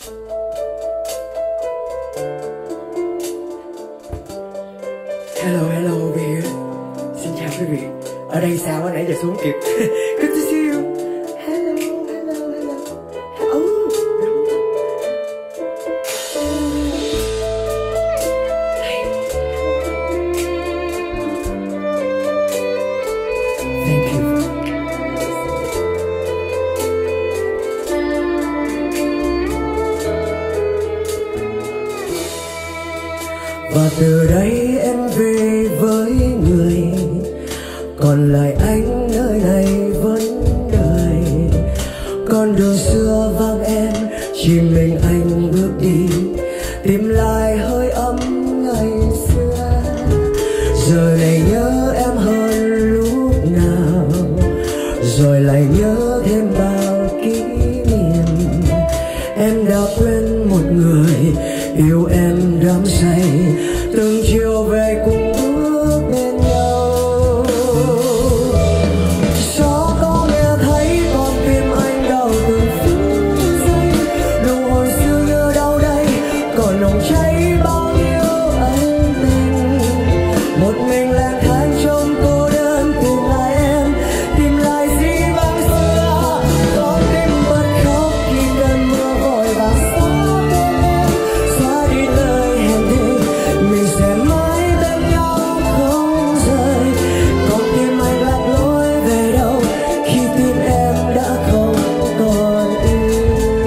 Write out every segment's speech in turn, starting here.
Hello, hello quý vị. Xin chào quý vị. Ở đây sao á, nãy giờ xuống kịp. Good to see you. Hello, hello, hello. Oh, thank you. Và từ đây em về với người, còn lại anh nơi này vẫn đợi. Con đường xưa vắng em, chỉ mình anh bước đi, tìm lại hơi ấm ngày xưa. Giờ này nhớ em hơn lúc nào, rồi lại nhớ thêm bao kỷ niệm. Em đã quên một người yêu em đắm say, từng chiều về cùng bước bên nhau. Gió có nghe thấy con tim anh đau từng phút giây, nụ hôn xưa như đâu đây, còn nồng cháy bao nhiêu ân tình. Một mình lang thang trong cô đơn tìm lại em, tìm lại gì vắng xưa. Con tim bật khóc khi cơn mưa vội vàng xóa tên em, xóa đi lời hẹn thề mình sẽ mãi bên nhau không rời. Con tim anh lạc lối về đâu khi tim em đã không còn yêu.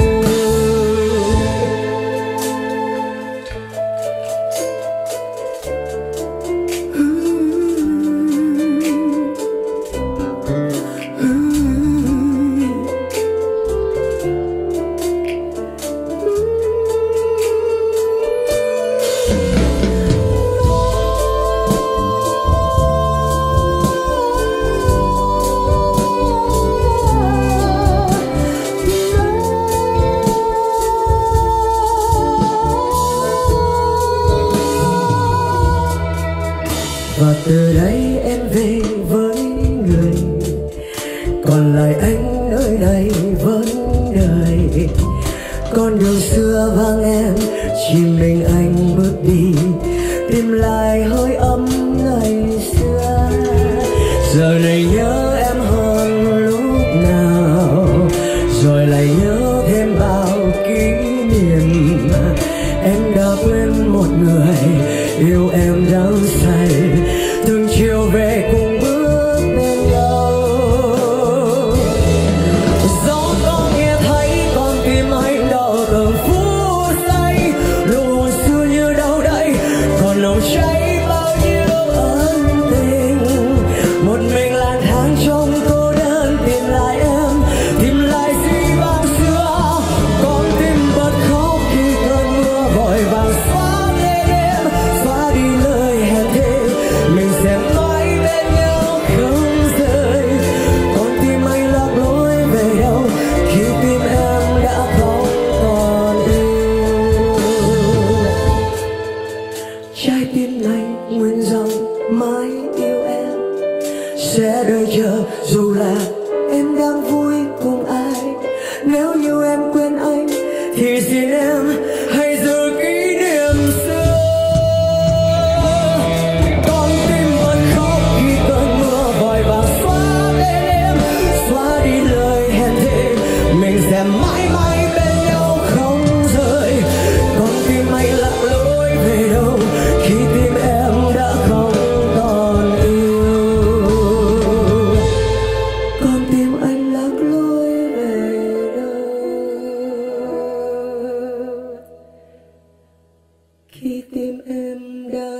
Và từ đây em về với người, còn lại anh nơi này vẫn đợi. Con đường xưa vắng em, chỉ mình anh bước đi, tìm lại hơi ấm ngày xưa. Giờ này nhớ em hơn lúc nào, rồi lại nhớ thêm bao kỷ niệm. Em đã quên một người yêu em đắm say, từng chiều về cùng bước bên nhau. Gió có nghe thấy con tim anh đau từng phút giây, nụ hôn xưa như đâu đây, còn nồng cháy bao nhiêu ân tình. Một mình lang thang trong cô đơn tìm lại em, tìm lại gì vắng xưa. Con tim bật khóc khi cơn mưa vội vàng xóa tên em, xóa đi lời hẹn thề mình sẽ mãi bên nhau không rời. Con tim anh lạc lối về đâu khi tim em đã không còn yêu. Trái tim anh nguyện rằng mãi yêu em, sẽ đợi chờ dù là em đang vui cùng ai. Nếu như em quên anh thì xin em hãy giữ kỷ niệm xưa. Con tim bật khóc khi cơn mưa vội vàng xóa tên em, xóa đi lời hẹn thề mình sẽ mãi mãi bên nhau không rời. Con tim anh lạc lối về đâu khi tim em đã không còn yêu. Con tim anh lạc lối về đâu khi tim em đã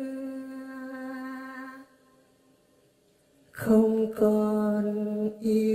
không còn yêu.